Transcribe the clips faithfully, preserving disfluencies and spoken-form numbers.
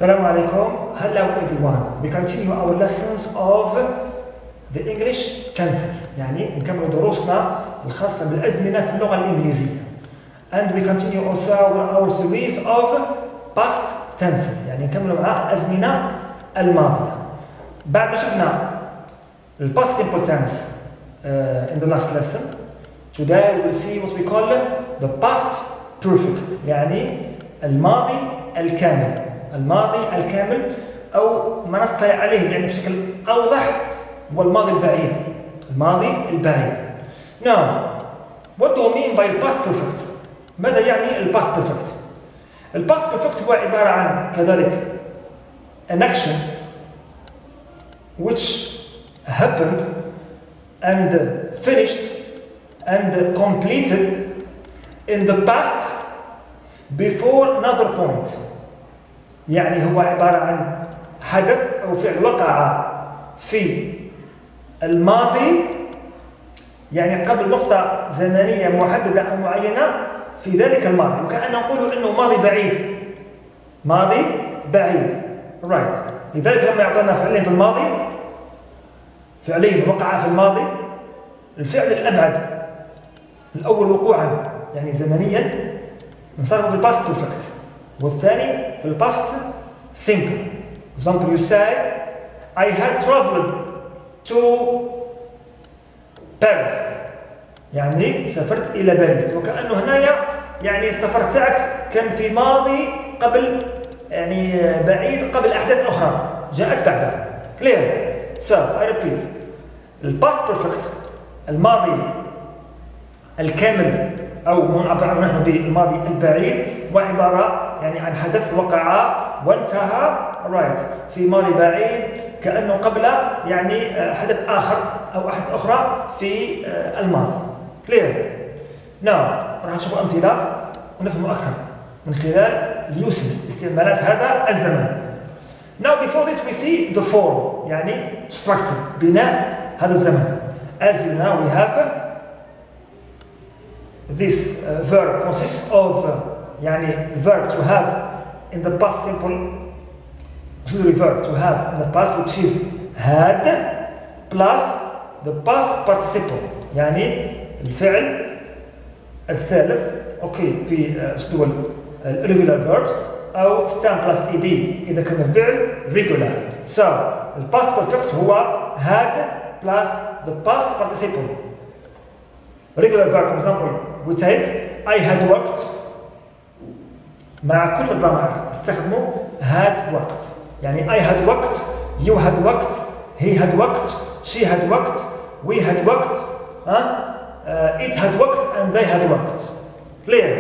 Assalamu alaikum. Hello everyone. We continue our lessons of the English tenses. يعني نكمل دروسنا الخاصة بالأزمنة في اللغة الإنجليزية. And we continue also our series of past tenses. يعني نكمل مع الأزمنة الماضية. بعد ما شفنا the past simple tense uh, in the last lesson, today we will see what we call the past perfect. يعني الماضي الكامل. الماضي الكامل أو ما نطلع عليه يعني بشكل أوضح هو الماضي البعيد. الماضي البعيد. Now, what do we mean by past perfect? ماذا يعني ال past perfect? ال past perfect هو عبارة عن كذلك an action which happened and finished and completed in the past before another point. يعني هو عبارة عن حدث أو فعل وقع في الماضي يعني قبل نقطة زمنية محددة أو معينة في ذلك الماضي، وكأن نقول أنه ماضي بعيد. ماضي بعيد. right. لذلك لما يعطونا فعلين في الماضي، فعلين وقعا في الماضي، الفعل الأبعد الأول وقوعا يعني زمنيا نصرفه في الباست بيرفكت، والثاني في الباست simple. For example, you say I had traveled to Paris. يعني سافرت إلى باريس، وكأنه هنايا يعني السفر تاعك كان في ماضي قبل يعني بعيد قبل أحداث أخرى جاءت بعدها. Clear? So I repeat. الباست بيرفكت الماضي الكامل أو منعبر عنه بالماضي البعيد وعبارة يعني عن حدث وقع وانتهى right في ماضي بعيد كأنه قبل يعني حدث آخر أو أحداث أخرى في الماضي. clear. now راح نشوف أمثلة ونفهم أكثر من خلال اليوسز استعمالات هذا الزمن. now before this we see the form يعني structure بناء هذا الزمن. as you know we have this uh, verb consists of uh, يعني verb to have in the past simple auxiliary verb to have in the past which is had plus the past participle يعني الفعل الثالث اوكي في اسلوب ال irregular verbs او stand plus ed اذا كان الفعل regular. so the past perfect هو had plus the past participle. regular verb for example we take I had worked مع كل الضمائر استخدموا had worked يعني I had worked, you had worked, he had worked, she had worked, we had worked, huh? uh, it had worked and they had worked. Clear?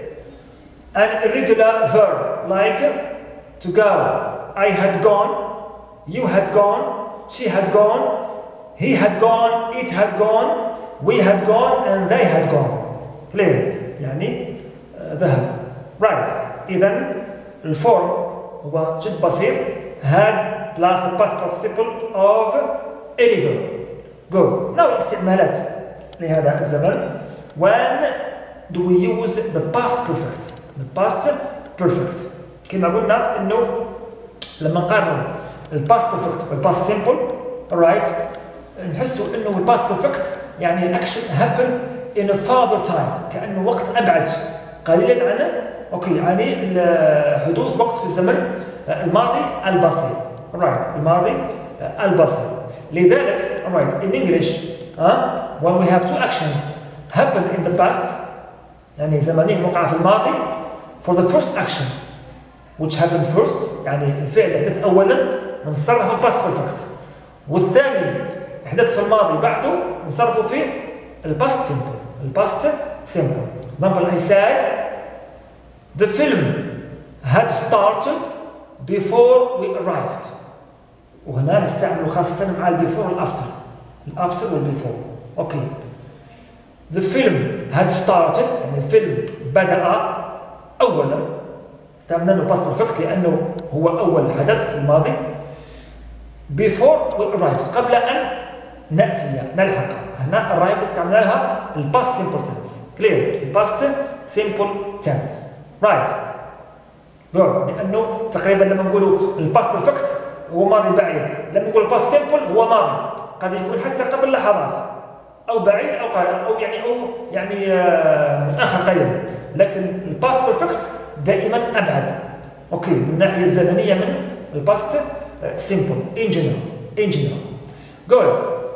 An irregular verb like to go. I had gone, you had gone, she had gone, he had gone, it had gone, we had gone and they had gone. Clear? يعني ذهب. right. إذن الفورم هو جد بسيط had plus the past participle of any verb. go. now استعمالات لهذا الزمن. when do we use the past perfect? the past perfect كما قلنا إنه لما نقارن الباست perfect والباست simple right نحسوا إنه الباست perfect يعني الأكشن happened in a further time كأنه وقت أبعد قليلا عنه اوكي يعني حدوث وقت في الزمن الماضي البسيط. right الماضي البسيط. لذلك right in English uh, when we have two actions happened in the past يعني زمنين وقع في الماضي for the first action which happened first يعني الفعل يحدث اولا نصرفه في past perfect والثاني يحدث في الماضي بعده نصرفه في الباست simple. الباست simple. example I say the film had started before we arrived. وهنا نستعمل خاصة مع ال before وال after. ال after وال before. okay. the film had started يعني الفيلم بدأ أولا. استعملنا له past perfect لأنه هو أول حدث في الماضي. before we arrived قبل أن نأتي نلحق. هنا arrived استعملنا لها ال past simple tense. clear. ال past simple tense. right. good. لانه تقريبا لما نقولوا الباست بيرفكت هو ماضي بعيد، لما نقول الباست سيمبل هو ماضي قد يكون حتى قبل لحظات او بعيد او قريب او يعني او يعني آه متاخر قليلا، لكن الباست بيرفكت دائما ابعد. اوكي من الناحيه الزمنيه من الباست سيمبل in general in general. good.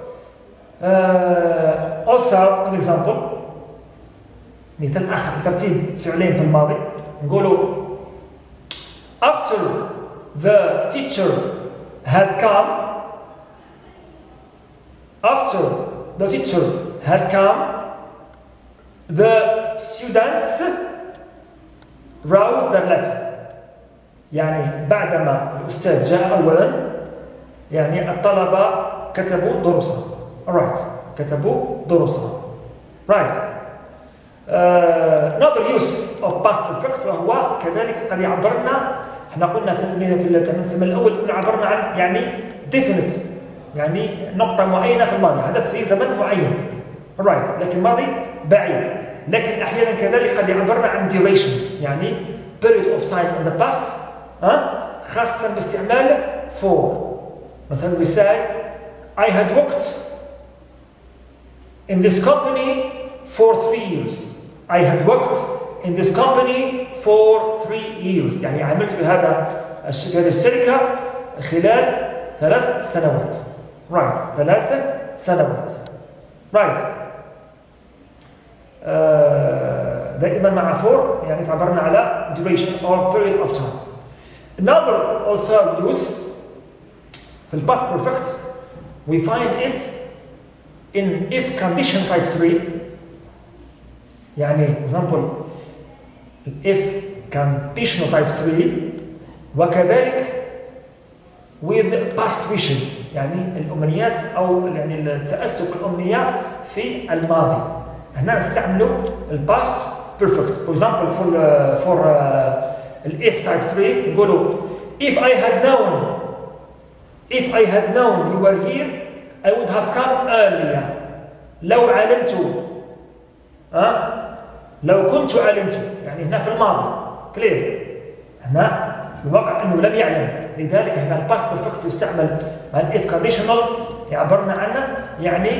uh, also an example مثال اخر ترتيب فعلين في الماضي نقولوا after the teacher had come after the teacher had come the students wrote their lesson. يعني بعدما الأستاذ جاء أولا يعني الطلبة كتبوا دروسهم. alright كتبوا دروسهم. right. uh, another use of past perfect وهو كذلك قد يعبرنا، احنا قلنا في في التنسم الأول قلنا عبرنا عن يعني definite يعني نقطة معينة في الماضي حدث في زمن معين. right. لكن ماضي بعيد، لكن أحيانا كذلك قد يعبرنا عن duration يعني period of time in the past ها خاصة باستعمال for. مثلا we say I had worked in this company for three years. I had worked in this company for three years. يعني عملت في هذا هذه الشركة خلال ثلاث سنوات. right. ثلاث سنوات. right. آه دائما مع for يعني تعبرنا على duration or period of time. Another also use في الباست perfect we find it in if condition type three. يعني for example if conditional type three وكذلك with past wishes يعني الأمنيات أو يعني التأسف الأمنية في الماضي. هنا نستعملوا الباست perfect. for example for for if type three نقولوا if I had known if I had known you were here I would have come earlier. لو علمت ها لو كنت علمت يعني هنا في الماضي كلير، هنا في الواقع انه لم يعلم، لذلك هنا الباست بيرفكت يستعمل مع الاف كونديشنال يعبرنا عنه يعني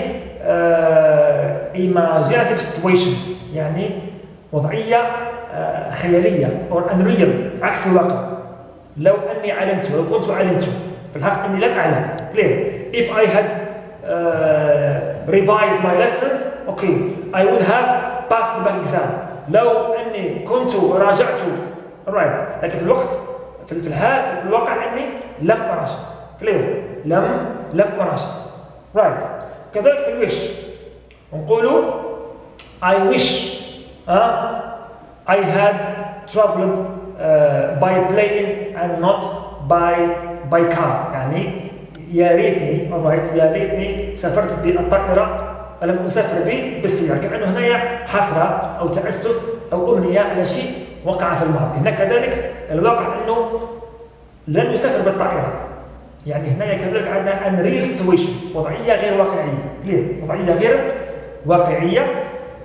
ايماجيناتيف سيتويشن يعني وضعيه آه خياليه او unreal عكس الواقع. لو اني علمت لو كنت علمت في الحقيقه اني لم اعلم كلير. if I had uh, revised my lessons okay I would have passed the back exam. لو اني كنت راجعت right. لكن في الوقت في الحال في الواقع اني لم اراجع كلير لم لم اراجع right. كذلك في الويش نقولوا I wish uh, I had traveled uh, by plane and not by by car. يعني يا ريتني alright يا ريتني سافرت بالطائرة ولم أسافر به بالسيارة، كأنه هنا حسرة أو تأسف أو أمنية على شيء وقع في الماضي. هنا كذلك الواقع أنه لن يسافر بالطائرة، يعني هنا كذلك عندنا unreal situation وضعية غير واقعية ليه؟ وضعية غير واقعية.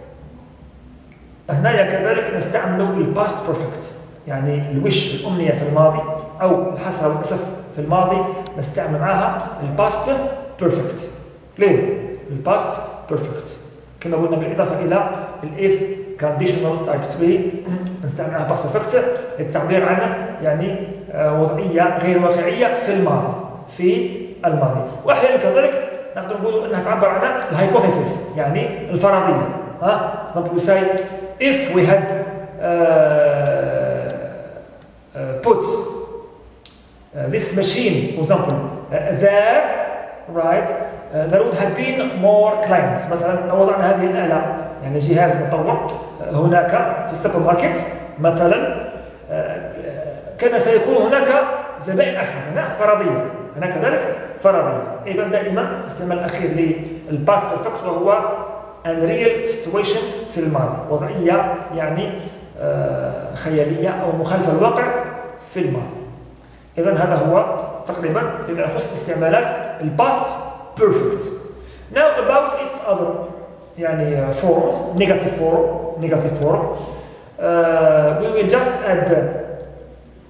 هنا كذلك نستعمل الباست بيرفكت يعني الوش الأمنية في الماضي أو الحسرة والأسف في الماضي نستعمل معها الباست بيرفكت ليه؟ الباست بيرفكت كما قلنا بالإضافة إلى الإف كونديشنال تايب ثلاثة نستعمل معها باست بيرفكت للتعبير عن يعني وضعية غير واقعية في الماضي في الماضي. وأحيانا كذلك نقدر نقول أنها تعبر عن الهايبوثيسيس يعني الفرضية. ها نقول say if we had uh, uh, put uh, this machine for example uh, there right uh, there would have been more clients. مثلا لو وضعنا هذه الآلة يعني جهاز مطور هناك في السوبر ماركت مثلا كان سيكون هناك زبائن أكثر. هنا فرضية هنا كذلك فرضية. إذا دائما الاستعمال الأخير للباست بيرفكت وهو unreal situation في الماضي وضعية يعني خيالية أو مخالفة للواقع في الماضي. إذا هذا هو تقريبا فيما يخص استعمالات الباست بيرفكت. Now about its other يعني forms negative form negative form uh, we will just add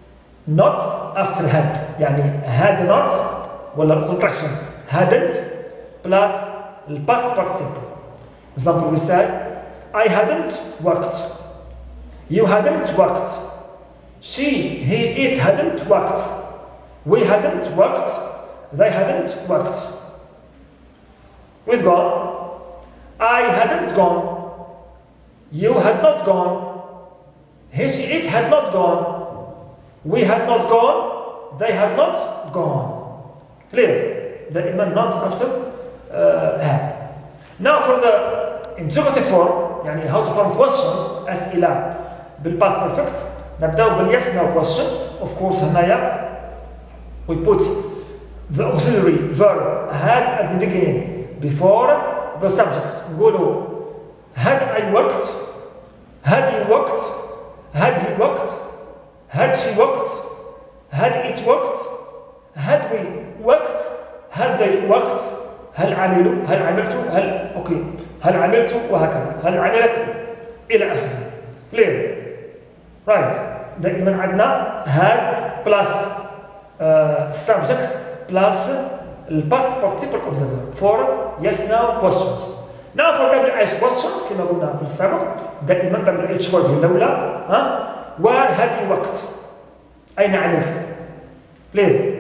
not after had يعني had not ولا contraction hadn't plus the past participle. Example we say I hadn't worked, you hadn't worked, she, he, it hadn't worked, we hadn't worked, they hadn't worked. We've gone. I hadn't gone, you had not gone, he, she, it had not gone, we had not gone, they had not gone. Clear? دائما not after uh, had. Now for the interrogative form يعني how to form questions أسئلة بالpast perfect نبدأ بال yes no question. Of course هنايا we put the auxiliary verb had at the beginning before the subject. نقولوا had I worked, had you worked, had he worked, had she worked, had it worked, had we worked, had they worked, هل عملوا، هل عملت، هل اوكي، هل عملت وهكذا، هل عملت إلى آخره. Clear؟ Right. دائما عندنا had plus uh, subject plus the past participle of the verb for yes no questions. Now for W H questions كما قلنا في السابق دائما W H word هي الأولى. ها where had you worked؟ أين عملت؟ ليه؟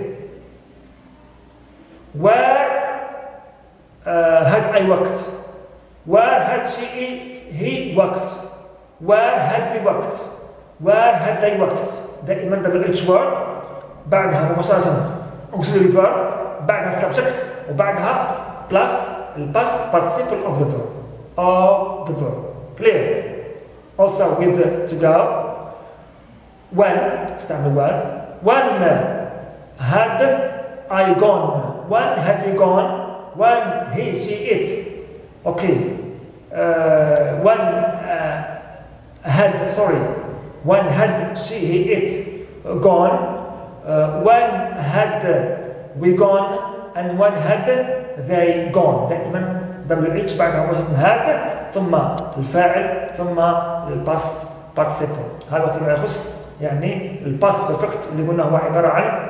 where uh, had I worked؟ where had she it, he worked؟ where had we worked؟ where had they worked؟ دائما W H word بعدها مباشرة auxiliary verb بعدها subject وبعدها plus the past participle of the verb of the verb. Clear? Also with the to go when استعمل when when had I gone when had you gone when he she it okay uh, when uh, had sorry when had she he it gone uh, when had we gone and when had they gone. دائما W H بعدها وزن had ثم الفاعل ثم الباست participle. هذا فيما يخص يعني الباست بيرفكت اللي قلنا هو عبارة عن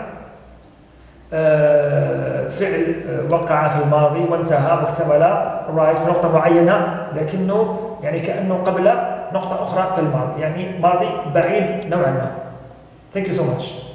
فعل وقع في الماضي وانتهى واكتمل رايت في نقطة معينة لكنه يعني كأنه قبل نقطة أخرى في الماضي يعني ماضي بعيد نوعا ما. Thank you so much.